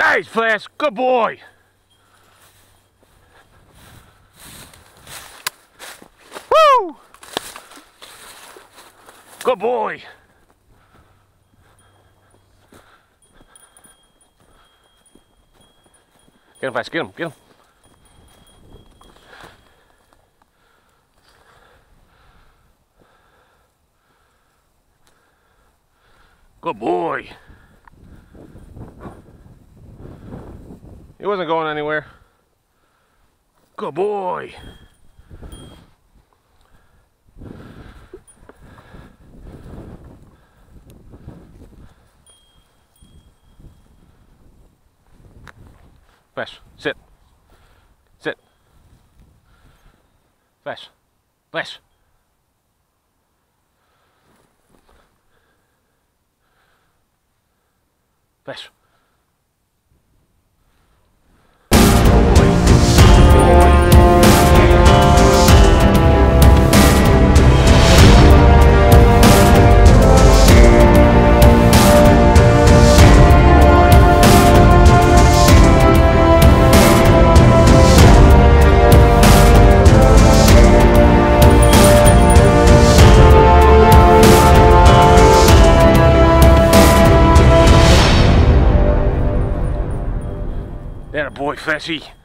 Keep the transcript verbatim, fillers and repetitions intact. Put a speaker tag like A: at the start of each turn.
A: Nice, Flash. Good boy. Woo! Good boy. Get him, Flash. Get him. Get him. Good boy. He wasn't going anywhere. Good boy. Flash, sit. Sit. Flash. Flash. Flash. That a boy, Flashy.